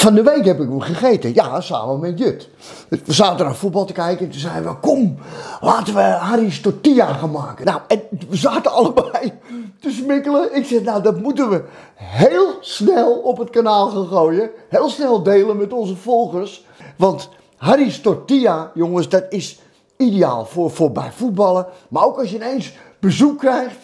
Van de week heb ik hem gegeten, ja, samen met Jut. We zaten naar voetbal te kijken en toen zeiden we, kom, laten we Harry's tortilla gaan maken. Nou, en we zaten allebei te smikkelen. Ik zeg, nou, dat moeten we heel snel op het kanaal gaan gooien. Heel snel delen met onze volgers. Want Harry's tortilla, jongens, dat is ideaal voor bij voetballen. Maar ook als je ineens bezoek krijgt.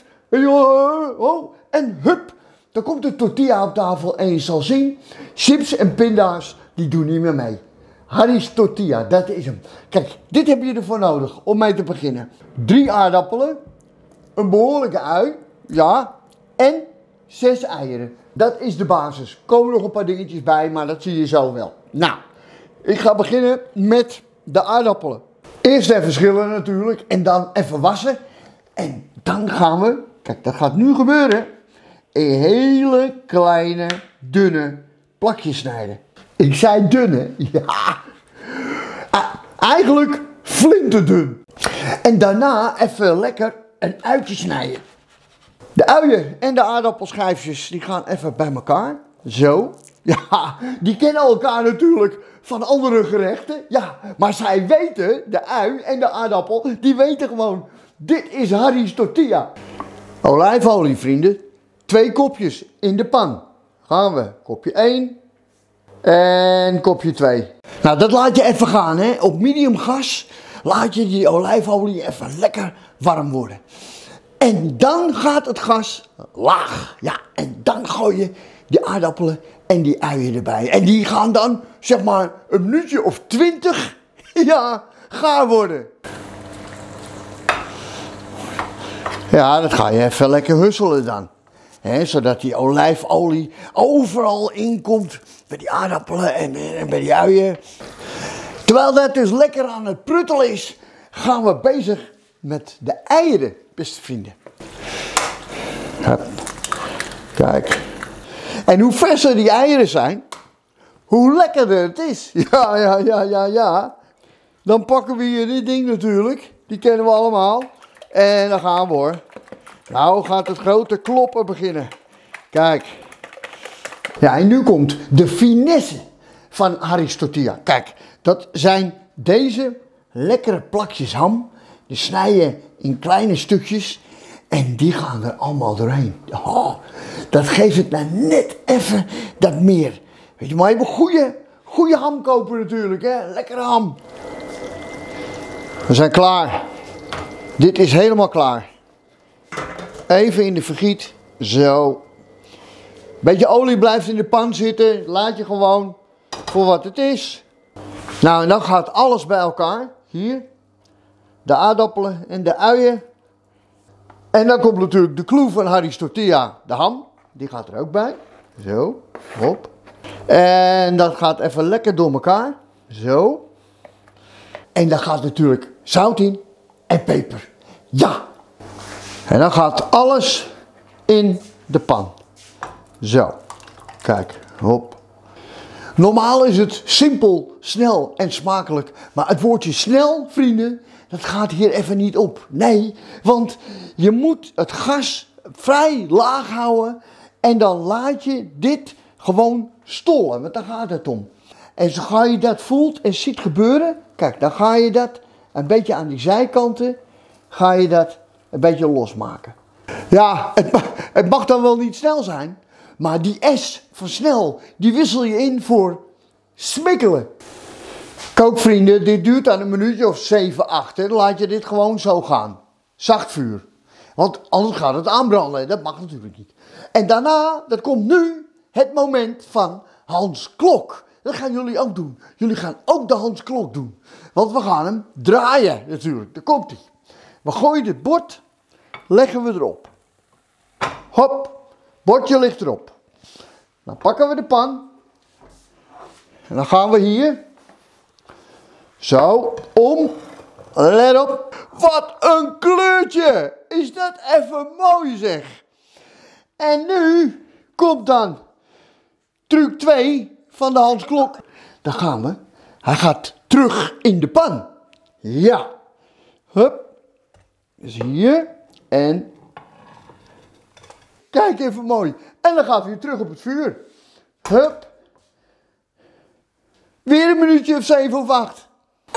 En hup, dan komt de tortilla op tafel en je zal zien, chips en pinda's, die doen niet meer mee. Harry's tortilla, dat is hem. Kijk, dit heb je ervoor nodig om mee te beginnen. 3 aardappelen, een behoorlijke ui, ja, en 6 eieren. Dat is de basis. Er komen nog een paar dingetjes bij, maar dat zie je zo wel. Nou, ik ga beginnen met de aardappelen. Eerst even schillen natuurlijk en dan even wassen. En dan gaan we, kijk, dat gaat nu gebeuren, een hele kleine, dunne plakjes snijden. Ik zei dunne, ja. Eigenlijk flinterdun. En daarna even lekker een uitje snijden. De uien en de aardappelschijfjes, die gaan even bij elkaar. Zo. Ja, die kennen elkaar natuurlijk van andere gerechten. Ja, maar zij weten, de ui en de aardappel, die weten gewoon, dit is Harry's tortilla. Olijfolie, vrienden. 2 kopjes in de pan. Gaan we. Kopje 1 en kopje 2. Nou, dat laat je even gaan, hè. Op medium gas laat je die olijfolie even lekker warm worden. En dan gaat het gas laag. Ja, en dan gooi je die aardappelen en die uien erbij. En die gaan dan, zeg maar, een minuutje of 20, ja, gaar worden. Ja, dat ga je even lekker husselen dan. He, zodat die olijfolie overal inkomt bij die aardappelen en bij die uien. Terwijl dat dus lekker aan het pruttelen is, gaan we bezig met de eieren, beste vrienden. Hup. Kijk. En hoe verser die eieren zijn, hoe lekkerder het is. Ja. Dan pakken we hier dit ding natuurlijk. Die kennen we allemaal. En dan gaan we hoor. Nou gaat het grote kloppen beginnen. Kijk. Ja, en nu komt de finesse van Harry's tortilla. Kijk, dat zijn deze lekkere plakjes ham. Die snij je in kleine stukjes. En die gaan er allemaal doorheen. Oh, dat geeft het nou net even dat meer. Weet je, maar je moet goede ham kopen natuurlijk, hè. Lekkere ham. We zijn klaar. Dit is helemaal klaar. Even in de vergiet. Zo. Beetje olie blijft in de pan zitten. Laat je gewoon voor wat het is. Nou, en dan gaat alles bij elkaar. Hier. De aardappelen en de uien. En dan komt natuurlijk de clue van Harry's tortilla. De ham. Die gaat er ook bij. Zo. Hop. En dat gaat even lekker door elkaar. Zo. En dan gaat natuurlijk zout in. En peper. Ja. En dan gaat alles in de pan. Zo. Kijk. Hop. Normaal is het simpel, snel en smakelijk. Maar het woordje snel, vrienden, dat gaat hier even niet op. Nee, want je moet het gas vrij laag houden. En dan laat je dit gewoon stollen. Want daar gaat het om. En zo ga je dat voelt en ziet gebeuren. Kijk, dan ga je dat een beetje aan die zijkanten. Ga je dat een beetje losmaken. Ja, het mag dan wel niet snel zijn. Maar die S van snel, die wissel je in voor smikkelen. Kookvrienden, dit duurt dan een minuutje of 7, 8. Dan laat je dit gewoon zo gaan. Zacht vuur. Want anders gaat het aanbranden. Dat mag natuurlijk niet. En daarna, dat komt nu, het moment van Hans Klok. Dat gaan jullie ook doen. Jullie gaan ook de Hans Klok doen. Want we gaan hem draaien natuurlijk. Daar komt hij. We gooien dit bord, leggen we erop. Hop, bordje ligt erop. Dan pakken we de pan. En dan gaan we hier. Zo, om. Let op. Wat een kleurtje. Is dat even mooi zeg. En nu komt dan truc 2 van de Hans Klok. Daar gaan we. Hij gaat terug in de pan. Ja. Hup. Dus hier. En. Kijk even mooi. En dan gaat hij weer terug op het vuur. Hup. Weer een minuutje of 7 of 8.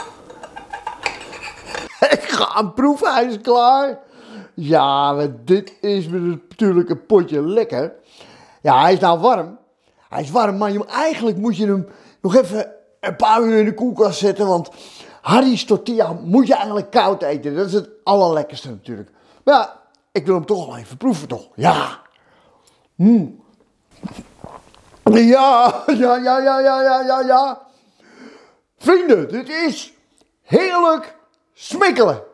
Ik ga hem proeven, hij is klaar. Ja, maar dit is natuurlijk een potje lekker. Ja, hij is nou warm. Hij is warm, maar eigenlijk moet je hem nog even een paar uur in de koelkast zetten. Want Harry's tortilla moet je eigenlijk koud eten. Dat is het allerlekkerste natuurlijk. Maar ja, ik wil hem toch al even proeven toch. Ja. Ja. Vrienden, dit is heerlijk smikkelen.